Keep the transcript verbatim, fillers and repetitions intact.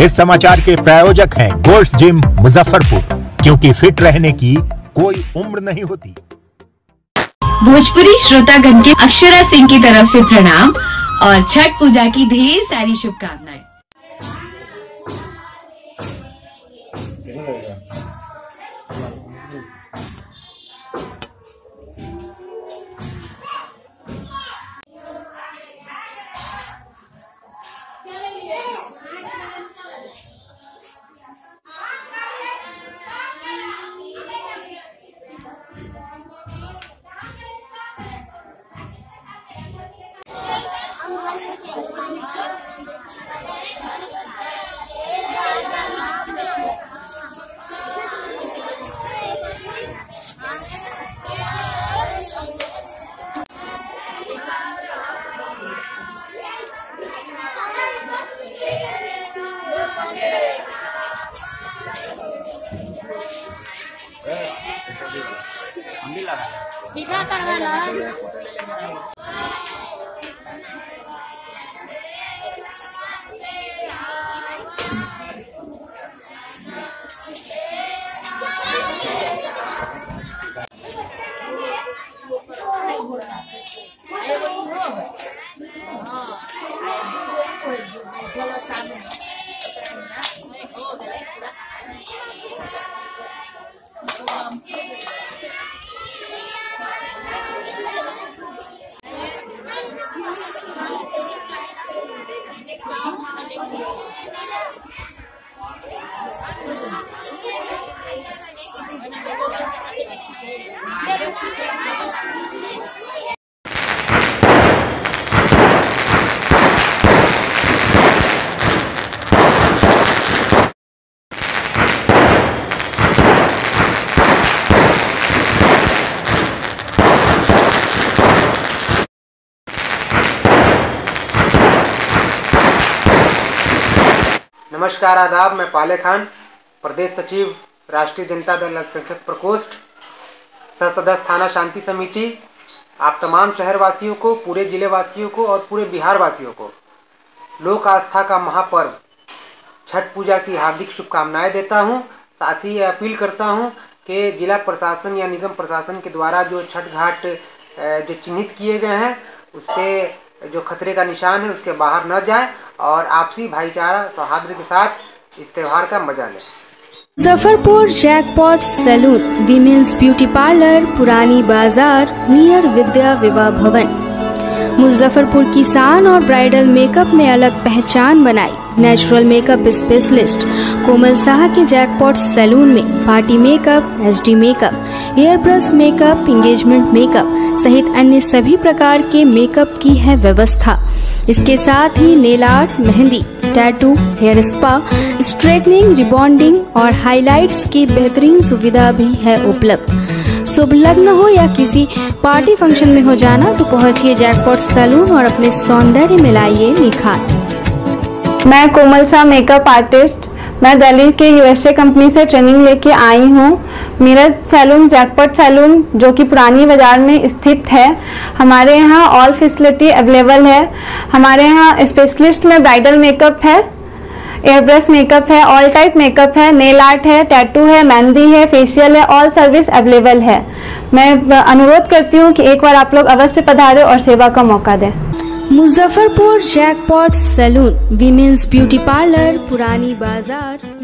इस समाचार के प्रायोजक हैं गोल्ड्स जिम मुजफ्फरपुर, क्योंकि फिट रहने की कोई उम्र नहीं होती। भोजपुरी श्रोतागण के अक्षरा सिंह की तरफ से प्रणाम और छठ पूजा की ढेर सारी शुभकामनाएं। टीका करवाना नमस्कार, आदाब। मैं पाले खान, प्रदेश सचिव राष्ट्रीय जनता दल अल्पसंख्यक प्रकोष्ठ, सदस्य थाना शांति समिति। आप तमाम शहर वासियों को, पूरे जिले वासियों को और पूरे बिहार वासियों को लोक आस्था का महापर्व छठ पूजा की हार्दिक शुभकामनाएं देता हूं। साथ ही अपील करता हूं कि जिला प्रशासन या निगम प्रशासन के द्वारा जो छठ घाट जो चिन्हित किए गए हैं उस पर जो खतरे का निशान है उसके बाहर न जाए और आपसी भाईचारा सौहार्द के साथ इस त्योहार का मजा लें। Muzaffarpur jackpot salon, women's beauty parlour, Purani Bazar, near विद्या विवाह भवन। मुजफ्फरपुर की शान और ब्राइडल मेकअप में अलग पहचान बनाई। Natural makeup specialist Komal Shah के जैकपॉट सैलून में party makeup, HD makeup, hair brush makeup, engagement makeup सहित अन्य सभी प्रकार के मेकअप की है व्यवस्था। इसके साथ ही nail art, mehndi, tattoo, hair spa, straightening, rebonding और हाइलाइट्स की बेहतरीन सुविधा भी है उपलब्ध। शुभ लग्न हो या किसी पार्टी फंक्शन में हो जाना तो पहुंचिए जैकपॉट सैलून और अपने सौंदर्य में लाइए निखार। मैं कोमल शाह मेकअप आर्टिस्ट, मैं दिल्ली के यूएसए कंपनी से ट्रेनिंग लेके आई हूँ। मेरा सैलून जैकपॉट सैलून जो कि पुरानी बाजार में स्थित है। हमारे यहाँ ऑल फैसिलिटी अवेलेबल है। हमारे यहाँ स्पेशलिस्ट में ब्राइडल मेकअप है, एयरब्रश मेकअप है, ऑल टाइप मेकअप है, नेल आर्ट है, टैटू है, मेहंदी है, फेशियल है, ऑल सर्विस अवेलेबल है। मैं अनुरोध करती हूँ कि एक बार आप लोग अवश्य पधारें और सेवा का मौका दें। Muzaffarpur jackpot salon, women's beauty parlour, Purani बाजार।